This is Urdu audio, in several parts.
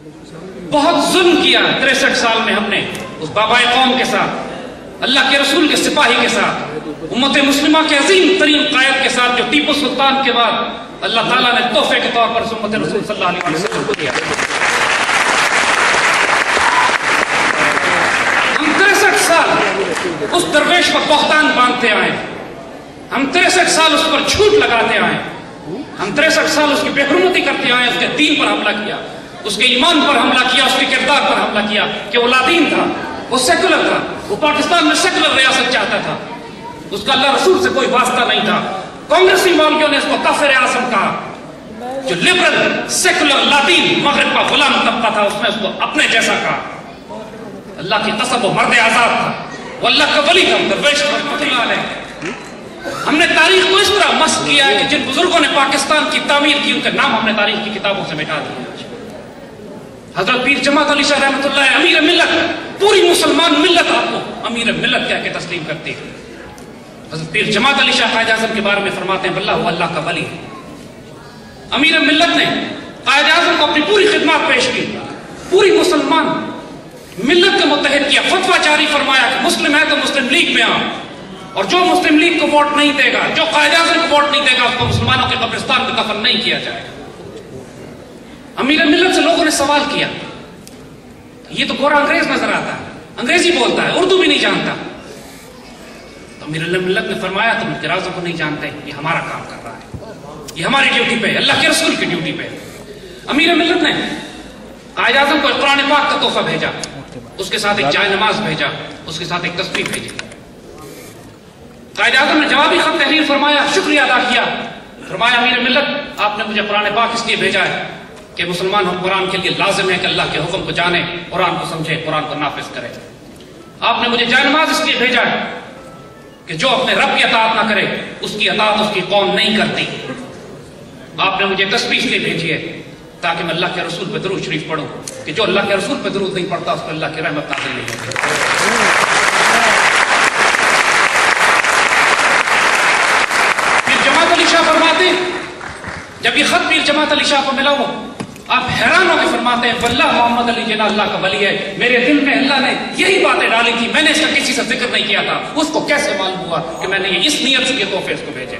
بہت ظلم کیا 63 سال میں ہم نے اس بابائے قوم کے ساتھ، اللہ کے رسول کے سپاہی کے ساتھ، امت مسلمہ کے عظیم ترین قائد کے ساتھ، جو ٹیپو سلطان کے بعد اللہ تعالیٰ نے تحفے کے طور پر امت رسول صلی اللہ علیہ وسلم کو دیا۔ ہم 63 سال اس درویش پر بہتان باندھتے آئے، ہم 63 سال اس پر جھوٹ لگاتے آئے، ہم 63 سال اس کی بے حرمتی کرتے آئے، اس کے دین پر حملہ کیا، اس کے ایمان پر حملہ کیا، اس کے کردار پر حملہ کیا کہ وہ لادین تھا، وہ سیکولر تھا، وہ پاکستان میں سیکولر ریاست چاہتا تھا، اس کا اللہ رسول سے کوئی واسطہ نہیں تھا۔ کانگریسی مولویوں نے اس کو کافر اعظم کہا، جو لبرل سیکولر لادین مغرب کا غلام طبقہ تھا، اس نے اس کو اپنے جیسا کہا۔ اللہ کی قسم وہ مرد آزاد تھا، وہ اللہ کا ولی تھا، درویش علیہ۔ ہم نے تاریخ کو اس طرح مسخ کیا ہے کہ جن بزرگوں نے پاکستان کی تعمیر کی، ان کے نام ہم نے تاریخ کی کتابوں سے مٹا دیے۔ حضرت پیر جماعت علی شاہ رحمۃ اللہ امیر ملت، پوری مسلمان ملت آپ کو امیر ملت کہہ کے تسلیم کرتی ہے۔ حضرت پیر جماعت علی شاہ قائد اعظم کے بارے میں فرماتے ہیں اللہ وہ اللہ کا ولی ہے۔ امیر ملت نے قائد اعظم کو اپنی پوری خدمات پیش کی، پوری مسلمان ملت کو متحد کیا، فتویٰ جاری فرمایا کہ مسلم ہے تو مسلم لیگ میں آؤ، اور جو مسلم لیگ کو ووٹ نہیں دے گا، جو قائد اعظم کو ووٹ نہیں دے گا، اس کو مسلمانوں کے قبرستان میں دفن نہیں کیا جائے گا۔ امیر ملت سے لوگوں نے سوال کیا، یہ تو گورا انگریز نظر آتا ہے، انگریزی بولتا ہے، اردو بھی نہیں جانتا۔ تو امیر ملت نے فرمایا تم اعتراضوں کو نہیں جانتے، یہ ہمارا کام کر رہا ہے، یہ ہماری ڈیوٹی پہ ہے، اللہ کے رسول کی ڈیوٹی پہ۔ امیر ملت نے قائد اعظم کو قرآن پاک کا تحفہ بھیجا، اس کے ساتھ ایک جائے نماز بھیجا، اس کے ساتھ ایک تصویر بھیجی۔ قائد اعظم نے جوابی خط تحریر فرمایا، شکریہ ادا کیا، فرمایا امیر ملت آپ نے مجھے قرآن پاک اس لیے بھیجا ہے کہ مسلمان اور قرآن کے لیے لازم ہے کہ اللہ کے حکم کو جانے، قرآن کو سمجھے، قرآن کو نافذ کرے۔ آپ نے مجھے جائے نماز اس لیے بھیجا ہے کہ جو اپنے رب کی اطاعت نہ کرے اس کی اطاعت اس کی قوم نہیں کرتی۔ آپ نے مجھے تسبیح اس لیے بھیجی ہے تاکہ میں اللہ کے رسول پہ درود شریف پڑھوں کہ جو اللہ کے رسول پہ درود نہیں پڑھتا اس پہ اللہ کی رحمت نازل نہیں ہوتی۔ جماعت علی شاہ فرماتے ہیں، جب یہ خط پیر جماعت علی شاہ کو ملا ہو، آپ حیران ہو کے فرماتے ہیں واللہ محمد علی جناح اللہ کا ولی ہے، میرے دل میں اللہ نے یہی باتیں ڈالی تھی، میں نے اس کا کسی سے ذکر نہیں کیا تھا، اس کو کیسے معلوم ہوا کہ میں نے یہ اس نیت سے یہ تحفے اس کو بھیجے۔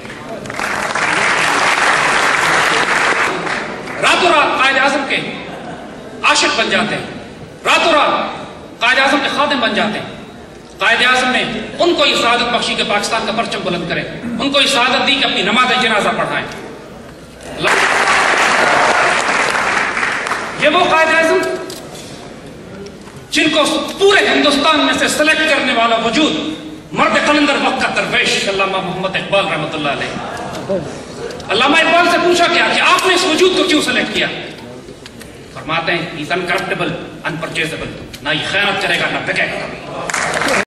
راتوں رات قائد اعظم کے عاشق بن جاتے ہیں، راتوں رات قائد اعظم کے خادم بن جاتے ہیں۔ قائد اعظم نے ان کو یہ سعادت بخشی کہ پاکستان کا پرچم بلند کرے، ان کو یہ سعادت دی کہ اپنی نماز جنازہ پڑھائیں۔ یہ وہ قائد اعظم جن کو پورے ہندوستان میں سے سلیکٹ کرنے والا وجود مرد قلندر وقت کا درویش علامہ محمد اقبال رحمۃ اللہ علیہ۔ علامہ اقبال سے پوچھا گیا کہ آپ نے اس وجود کو کیوں سلیکٹ کیا؟ فرماتے ہیں he's uncorruptible, unpurchasable، نہ یہ خیانت کرے گا نہ بکے گا۔